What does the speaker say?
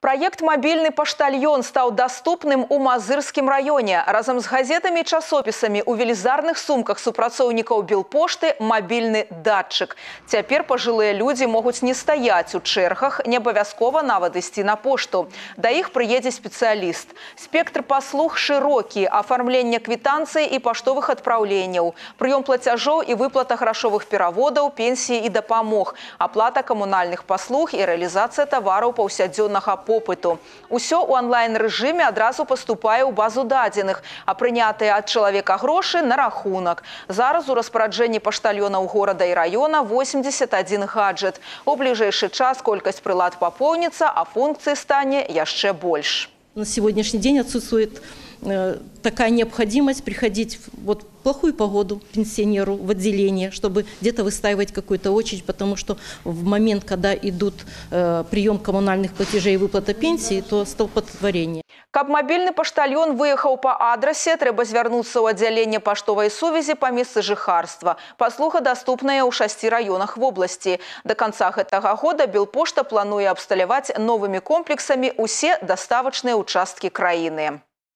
Проект «Мобильный поштальон» стал доступным у Мазырскім районе. Разом с газетами и часописами у велизарных сумках супрацоўнікаў Белпошты мобильный датчик. Теперь пожилые люди могут не стоять у чэргах, не обовязково нават ісці на пошту. До их приедет специалист. Спектр послуг широкий: оформление квитанций и поштовых отправлений, прием платежов и выплата грошовых переводов, пенсии и допомог, оплата коммунальных послуг и реализация товаров паўсядзённага попыту. Усё у онлайн-режиме адразу поступае ў базу дадзеных, а прынятыя ад чалавека грошы на рахунак. Зараз у распараджэнні паштальёнаў горада і района 81 гаджет. У бліжэйшы час колькасць прылад папоўніцца, а функцый стане яшчэ больш. На сегодняшний день отсутствует такая необходимость приходить в плохую погоду пенсионеру в отделение, чтобы где-то выстаивать какую-то очередь, потому что в момент, когда идут прием коммунальных платежей и выплата пенсии, то столпотворение. Каб мобильный поштальон выехал по адресе, трэба звярнуцца ў аддзяленне паштовай сувязі по месцы жыхарства. Паслуга доступная ў 6 районах в области. До конца гэтага года Белпошта плануе абсталяваць новыми комплексами усе доставочные участки краіны.